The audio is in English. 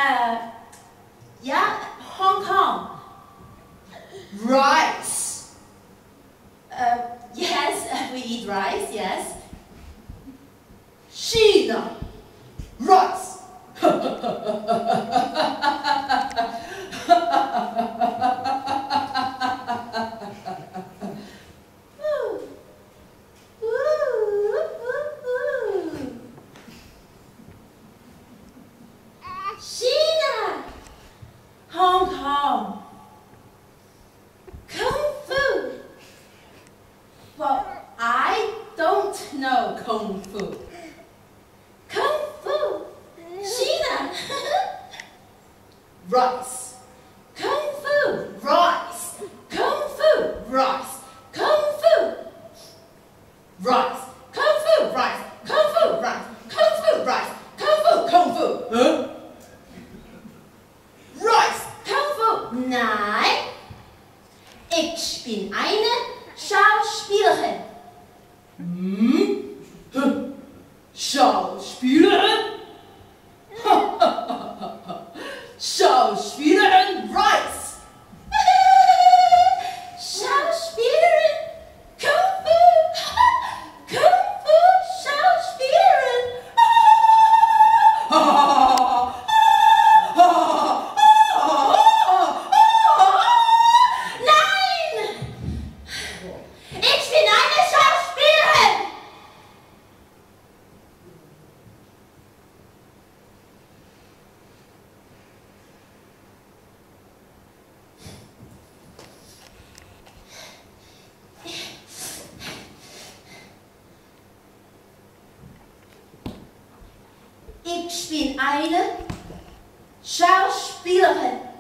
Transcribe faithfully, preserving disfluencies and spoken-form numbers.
Uh, yeah, Hong Kong. Rice. Uh, yes, we eat rice, yes. China. Rice. China. Hong Kong. Kung Fu. Well, I don't know Kung Fu. Kung Fu. China. Rice. Kung Fu. Rice. Kung Fu. Rice. Kung Fu. Rice. Kung Fu. Rice. Kung Fu. Rice. Kung Fu. Rice. Kung Fu. Kung Fu. Huh? Rice. Kung Fu. Nein. Ich bin eine Schauspielerin. Hm? Schauspielerin? Schauspielerin Rice. Schauspielerin Kung Fu. Kung Fu Schauspielerin. Nein! Ich bin eine Schauspielerin. Ich bin eine Schauspielerin.